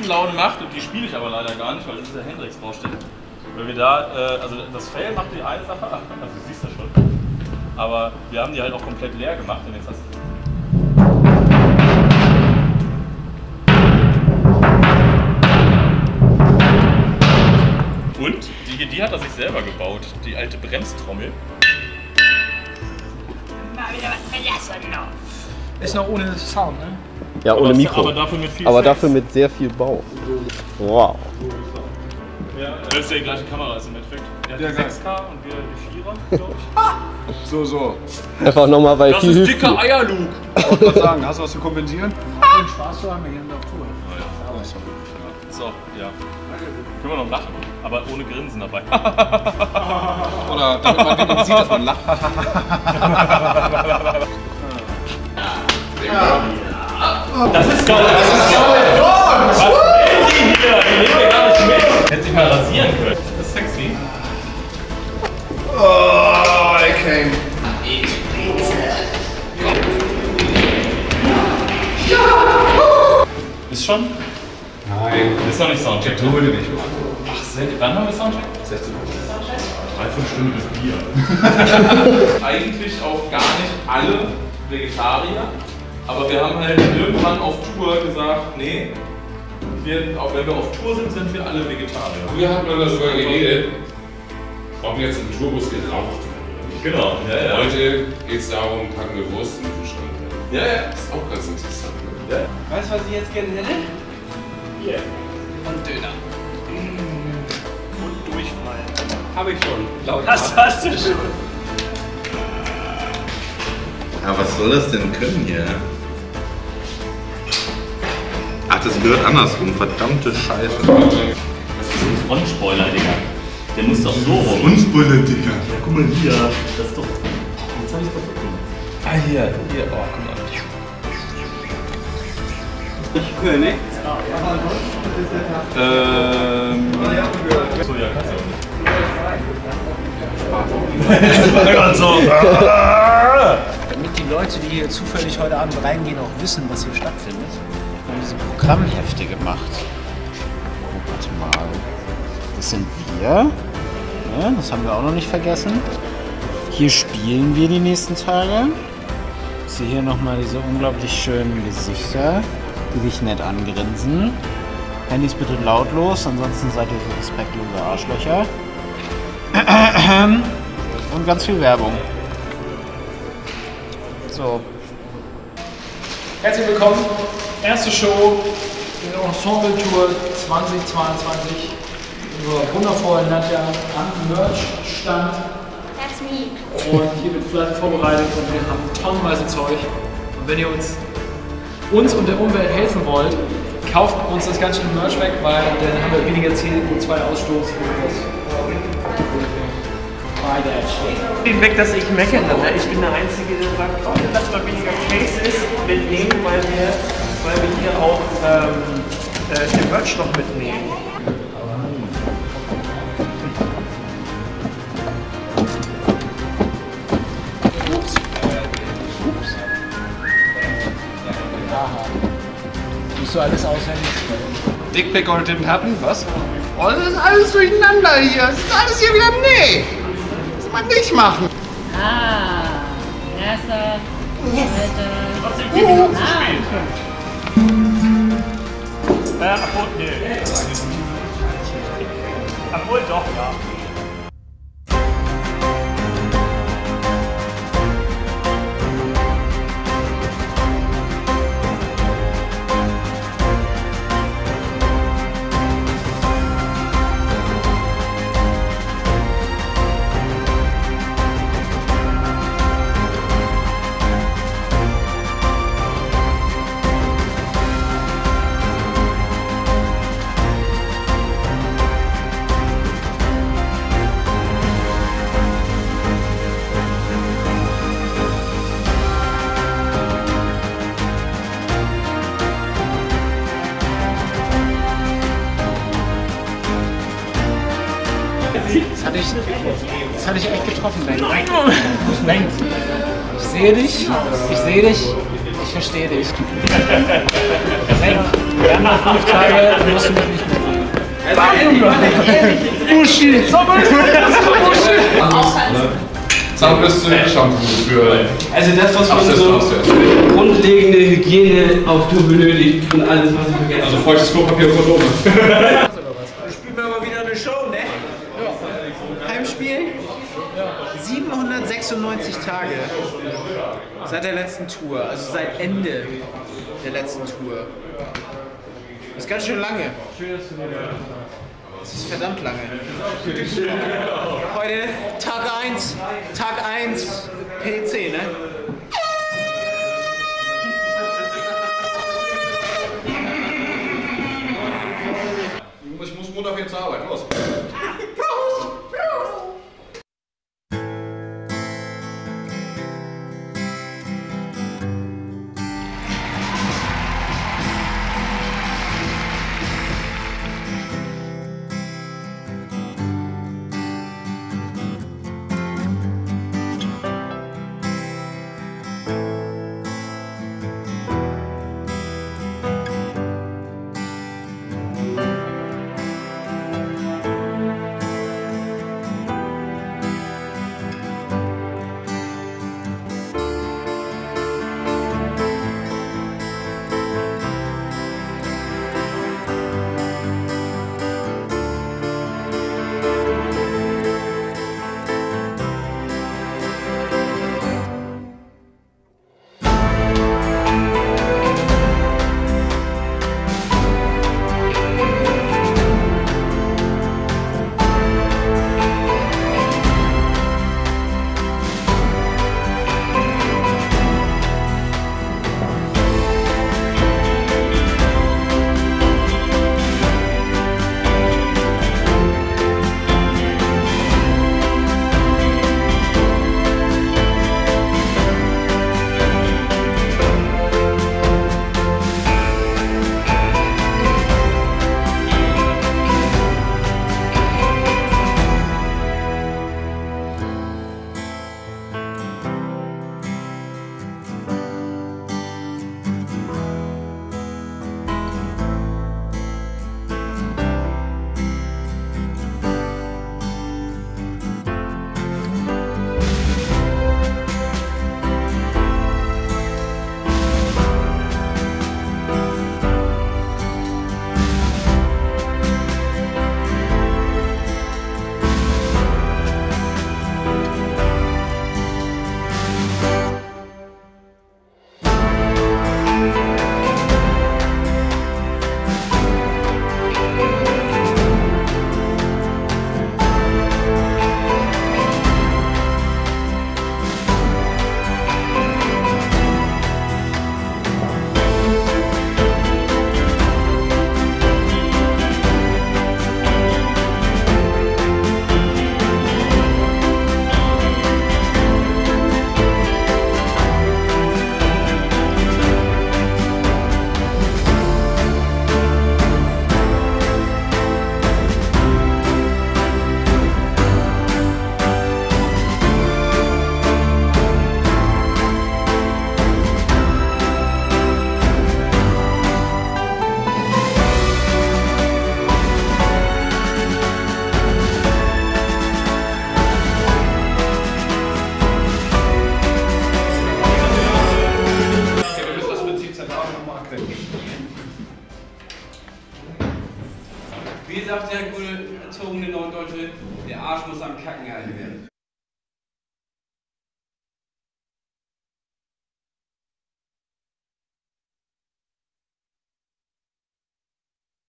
Riesenlaune macht und die spiele ich aber leider gar nicht, weil das ist der Hendrix-Baustelle. Weil wir da, also das Fell macht die eine Sache, also du siehst das schon, aber wir haben die halt auch komplett leer gemacht und jetzt hast du... Und die hat er sich selber gebaut, die alte Bremstrommel. Ist noch ohne Sound, ne? Ja, ohne Mikro. Aber dafür mit viel aber Sex. dafür mit sehr viel Bau. Wow. Ja, das ist ja die gleiche Kamera ist im Endeffekt. Er hat die 6K und wir die 4er, glaube ich. So. Einfach nochmal, weil Das viel ist hilft dicker mir. Eierlug. Ich wollte gerade sagen, hast du was zu kompensieren? Den Spaß zu haben, wir gehen auf Tour. So, ja. Können wir noch lachen, aber ohne Grinsen dabei. Oder damit man wirklich sieht, dass man lacht. Das ist toll! Das ist toll! Was will die hier? Die nehmen wir gar nicht mit. Hätte sich mal rasieren können. Das ist sexy. Oh, I came. Ist schon? Nein. Ist noch nicht Soundcheck. So würde nicht. Ach, wann haben wir Soundcheck? 16 Uhr. 3-5 Stunden bis Bier. Eigentlich auch gar nicht alle Vegetarier, aber wir haben halt irgendwann auf Tour gesagt, nee, auch wenn wir auf Tour sind, sind wir alle Vegetarier. Früher hat man darüber geredet, ob jetzt im Tourbus geraucht wird. Genau, ja. Heute geht es darum, packen wir Wurst in den Kühlschrank. Ja. Das ist auch ganz interessant. Ne? Ja. Weißt du, was ich jetzt gerne hätte? Hier. Und Döner. Und Durchfall. Hab ich schon. Das hast du schon. Ja, was soll das denn können hier? Ach, das gehört andersrum. Verdammte Scheiße. Das ist ein Frontspoiler, Digga. Der muss doch so rum. Unspullen, Dicker. Ja, guck mal hier. Das ist doch... Jetzt hab ich's kaputt gemacht. Ah, hier. Oh, guck mal. König. So, ja, kannst du auch nicht. Damit die Leute, die hier zufällig heute Abend reingehen, auch wissen, was hier stattfindet, haben wir diese Programmhefte gemacht. Oh, warte mal. Das sind wir. Ja, das haben wir auch noch nicht vergessen. Hier spielen wir die nächsten Tage. Ich sehe hier nochmal diese unglaublich schönen Gesichter, die dich nett angrinsen. Handys bitte lautlos, ansonsten seid ihr so respektlose Arschlöcher. Und ganz viel Werbung. So. Herzlich willkommen. Erste Show in der Ensemble Tour 2022. Unserer wundervollen Nadja am Merch-Stand. That's me. Und hier wird fleißig vorbereitet und wir haben tonnenweise Zeug. Und wenn ihr uns und der Umwelt helfen wollt, kauft uns das ganze Merch weg, weil dann haben wir weniger CO2-Ausstoß. Den weg, dass ich meckere. Ne? Ich bin der Einzige, der sagt, oh, lass mal weniger Case ist mitnehmen, weil wir hier auch den Merch noch mitnehmen. Musst du alles auswendig stellen. Dickpick or didn't happen? Was? Oh, das ist alles durcheinander hier. Das ist alles hier wieder. Nee! Das soll man nicht machen. Ah, erster, zweiter. Trotzdem 4 Minuten zu spät. Obwohl, nee. Obwohl doch, ja. Das hatte ich echt getroffen, Ben. Ben, ich sehe dich, Ich verstehe dich. Wir haben noch 5 Tage, dann musst du mich nicht mehr machen. Buschi! So Buschi! Zahnbürste-Shampoo für. Also das, was man so grundlegende Hygiene auf Tour benötigt und alles, was ich vergesse. Also feuchtes Klopapier und Kondome. Spielen wir aber wieder eine Show, ne? Ja. Heimspiel? 796 Tage seit der letzten Tour, also seit Ende der letzten Tour. Das ist ganz schön lange. Das ist verdammt lange. Heute Tag 1 PC, ne? Ich muss Montag wieder zur Arbeit, los. Wie sagt der gute erzogene Norddeutsche, der Arsch muss am Kacken gehalten werden.